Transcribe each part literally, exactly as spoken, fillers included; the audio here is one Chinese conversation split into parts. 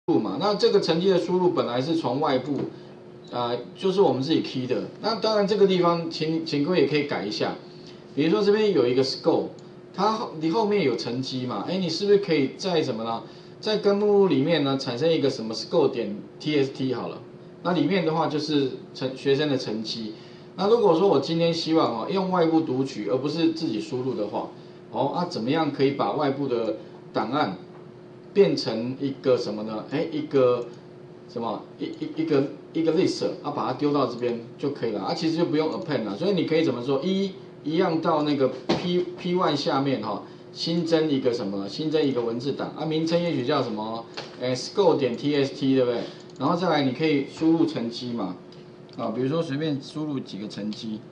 嘛，那这个成绩的输入本来是从外部，呃，就是我们自己 key 的。那当然这个地方，请请各位也可以改一下，比如说这边有一个 score， 它你后面有成绩嘛，哎，你是不是可以在什么呢？在根目录里面呢产生一个什么 score 点 tst 好了，那里面的话就是成学生的成绩。那如果说我今天希望哦用外部读取而不是自己输入的话，哦啊怎么样可以把外部的档案变成一个什么呢？哎，一个什么一一一个一个 list 啊，把它丢到这边就可以了啊，其实就不用 append 了。所以你可以怎么做？一一样到那个 P P one 下面哈、哦，新增一个什么？新增一个文字档啊，名称也许叫什么？哎 ，score 点 tst 对不对？然后再来你可以输入成绩嘛，啊，比如说随便输入几个成绩，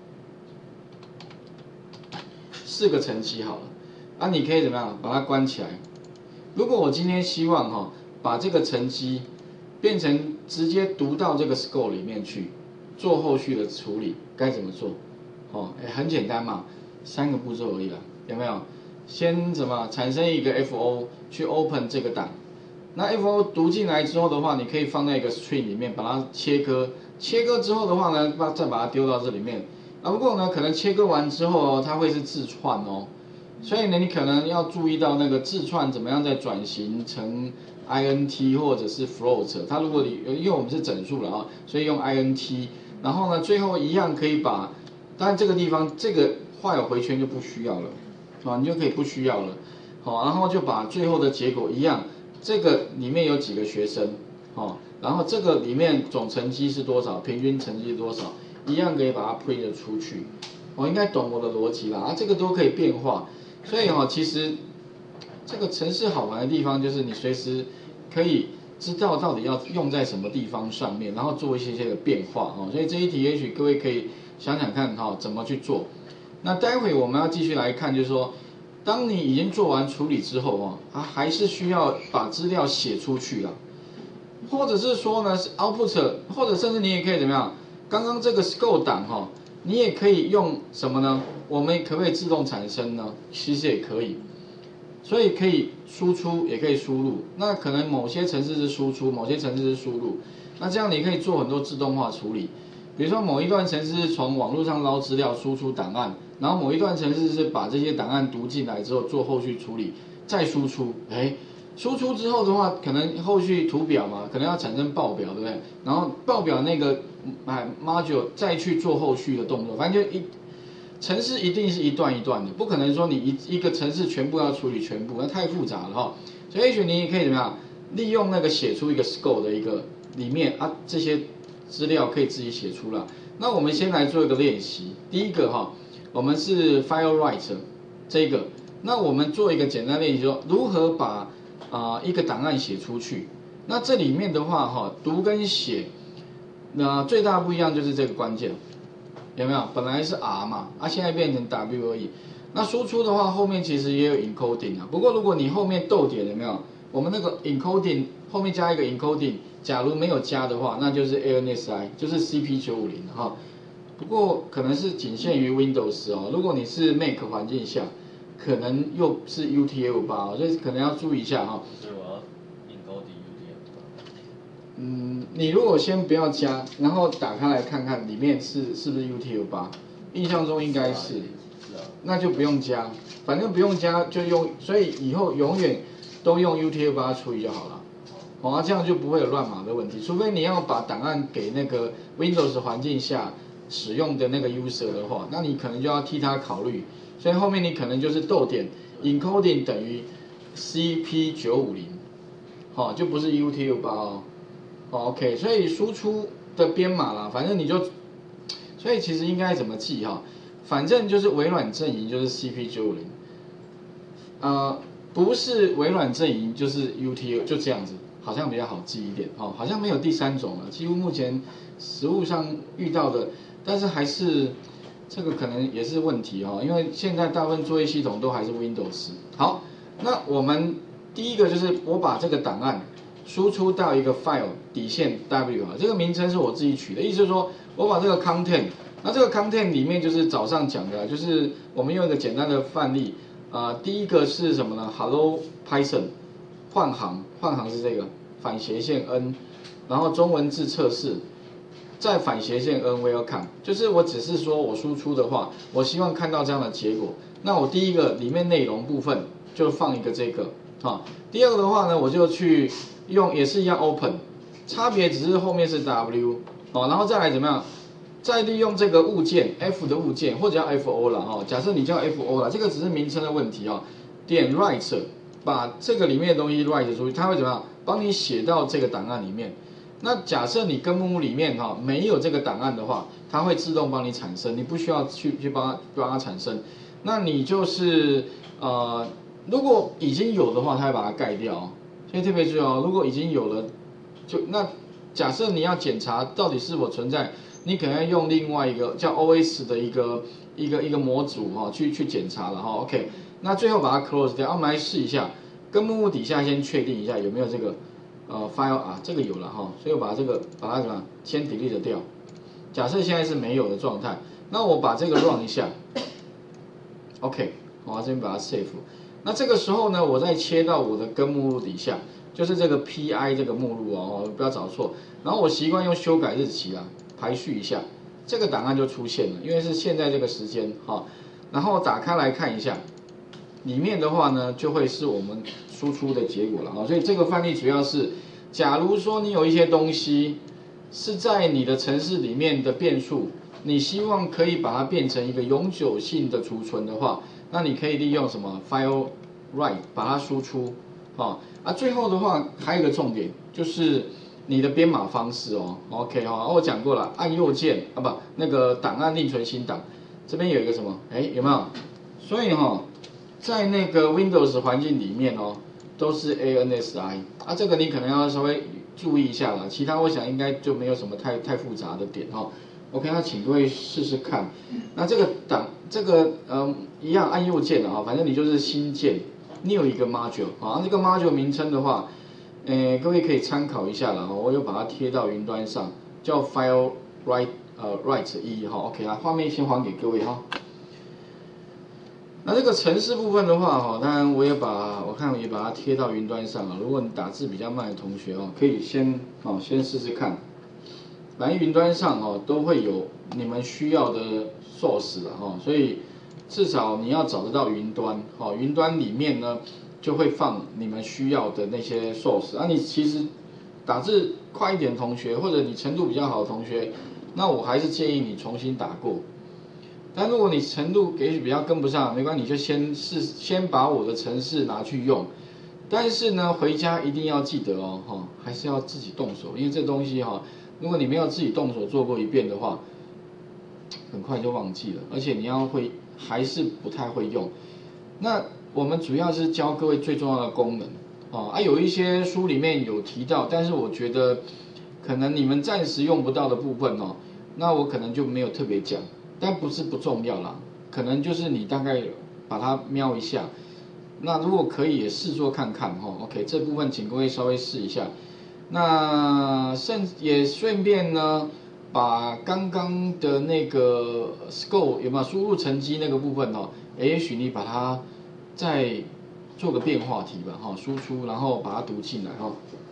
四个成绩好了，啊，你可以怎么样把它关起来？如果我今天希望哈、哦，把这个成绩变成直接读到这个 score 里面去，做后续的处理，该怎么做？哦，哎，很简单嘛，三个步骤而已啦，有没有？先怎么产生一个 F O 去 open 这个档，那 F O 读进来之后的话，你可以放在一个 string 里面把它切割，切割之后的话呢，把再把它丢到这里面。啊，不过呢，可能切割完之后哦，它会是字串哦。所以呢，你可能要注意到那个字串怎么样再转型成 int 或者是 float。它如果你因为我们是整数了啊，所以用 int。然后呢，最后一样可以把，当然这个地方这个画有回圈就不需要了，啊，你就可以不需要了。好，然后就把最后的结果一样，这个里面有几个学生，哦，然后这个里面总成绩是多少，平均成绩是多少，一样可以把它 print 出去。我应该懂我的逻辑啦，啊，这个都可以变化。所以哈、哦，其实这个程式好玩的地方就是你随时可以知道到底要用在什么地方上面，然后做一些些的变化哦。所以这一题也许各位可以想想看哈、哦，怎么去做。那待会我们要继续来看，就是说，当你已经做完处理之后哦，啊，还是需要把资料写出去啦，或者是说呢是 output， 或者甚至你也可以怎么样？刚刚这个 score 档哈、哦，你也可以用什么呢？我们可不可以自动产生呢？其实也可以，所以可以输出，也可以输入。那可能某些程式是输出，某些程式是输入。那这样你可以做很多自动化处理。比如说某一段程式是从网络上捞资料，输出档案，然后某一段程式是把这些档案读进来之后做后续处理，再输出。哎，输出之后的话，可能后续图表嘛，可能要产生报表，对不对？然后报表那个哎 module 再去做后续的动作，反正就一。程式一定是一段一段的，不可能说你一一个程式全部要处理全部，那太复杂了哈。所以也许你也可以怎么样，利用那个写出一个 score 的一个里面啊，这些资料可以自己写出来。那我们先来做一个练习，第一个哈，我们是 file write 这个，那我们做一个简单练习，说如何把啊、呃、一个档案写出去。那这里面的话哈，读跟写，那最大不一样就是这个关键。有没有？本来是 R 嘛，啊，现在变成 W 而已。那输出的话，后面其实也有 encoding 啊。不过如果你后面逗点有没有？我们那个 encoding 后面加一个 encoding， 假如没有加的话，那就是 A N S I， 就是 C P 九五零 哈。不过可能是仅限于 Windows 哦。如果你是 Mac 环境下，可能又是 U T F 八，所以可能要注意一下哈。 所以我要 encoding U T F 八。 嗯，你如果先不要加，然后打开来看看里面是是不是 U T F 八，印象中应该是，那就不用加，反正不用加就用，所以以后永远都用 U T F 八处理就好了，好啊，这样就不会有乱码的问题，除非你要把档案给那个 Windows 环境下使用的那个 user 的话，那你可能就要替他考虑，所以后面你可能就是逗点 encoding 等于 C P 九五零，好，就不是 U T F 八哦。哦 ，OK， 所以输出的编码啦，反正你就，所以其实应该怎么记哈？反正就是微软阵营就是 C P 九五零，呃，不是微软阵营就是 U T F， 就这样子，好像比较好记一点哦，好像没有第三种了，几乎目前实务上遇到的，但是还是这个可能也是问题哦，因为现在大部分作业系统都还是 Windows。好，那我们第一个就是我把这个档案输出到一个 file 底线 W 啊，这个名称是我自己取的，意思是说我把这个 content， 那这个 content 里面就是早上讲的，就是我们用一个简单的范例，啊、呃，第一个是什么呢 ？Hello Python， 换行，换行是这个， 反斜线 N， 然后中文字测试，再反斜线 N welcome， 就是我只是说我输出的话，我希望看到这样的结果。那我第一个里面内容部分就放一个这个啊，第二个的话呢，我就去用也是一样 open， 差别只是后面是 W 哦，然后再来怎么样？再利用这个物件 F 的物件，或者叫 F O 啦哦，假设你叫 F O 啦，这个只是名称的问题哦。点 write， 把这个里面的东西 write 出去，它会怎么样？帮你写到这个档案里面。那假设你根目录里面哈没有这个档案的话，它会自动帮你产生，你不需要去去帮它帮它产生。那你就是呃，如果已经有的话，它会把它盖掉哦。所以特别注意哦，如果已经有了，就那假设你要检查到底是否存在。你可能要用另外一个叫 O S 的一个一个一个模组哈、哦，去去检查了哈、哦。OK， 那最后把它 close 掉。我们来试一下，根目录底下先确定一下有没有这个呃 file 啊，这个有了哈、哦，所以我把这个把它怎么先 delete 掉。假设现在是没有的状态，那我把这个 run 一下 ，OK， 我这边把它 save。那这个时候呢，我再切到我的根目录底下，就是这个 P I 这个目录哦，不要找错。然后我习惯用修改日期啊。排序一下，这个档案就出现了，因为是现在这个时间哈。然后打开来看一下，里面的话呢，就会是我们输出的结果了哈。所以这个范例主要是，假如说你有一些东西是在你的程式里面的变数，你希望可以把它变成一个永久性的储存的话，那你可以利用什么 file write 把它输出啊。啊，最后的话还有一个重点就是。你的编码方式哦 ，OK 哈、哦，我讲过了，按右键啊不，那个档案另存新档，这边有一个什么，哎有没有？所以哈、哦，在那个 Windows 环境里面哦，都是 A N S I 啊，这个你可能要稍微注意一下啦，其他我想应该就没有什么太太复杂的点哈、哦。OK， 那请各位试试看，那这个档这个嗯一样按右键的啊，反正你就是新建 New 一个 Module 啊，这个 Module 名称的话。诶，各位可以参考一下啦，我有把它贴到云端上，叫 File Write 呃 Write 一哈 ，OK 啊，画面先还给各位哈。那这个程式部分的话哈，当然我也把我看我也把它贴到云端上了。如果你打字比较慢的同学哦，可以先哦先试试看。反正云端上哦都会有你们需要的 source 的哈，所以至少你要找得到云端哦，云端里面呢。就会放你们需要的那些 source。那、啊、你其实打字快一点同学，或者你程度比较好的同学，那我还是建议你重新打过。但如果你程度也许比较跟不上，没关系，你就先试，先把我的程式拿去用。但是呢，回家一定要记得哦，哈，还是要自己动手，因为这东西哈，如果你没有自己动手做过一遍的话，很快就忘记了，而且你要会还是不太会用。那我们主要是教各位最重要的功能哦，啊，有一些书里面有提到，但是我觉得可能你们暂时用不到的部分哦，那我可能就没有特别讲，但不是不重要啦，可能就是你大概把它瞄一下，那如果可以也试做看看哈、哦、，OK， 这部分请各位稍微试一下，那甚也顺便呢，把刚刚的那个 score 有没有输入成绩那个部分哦，也许你把它再做个变化题吧，哈，输出然后把它读进来哈。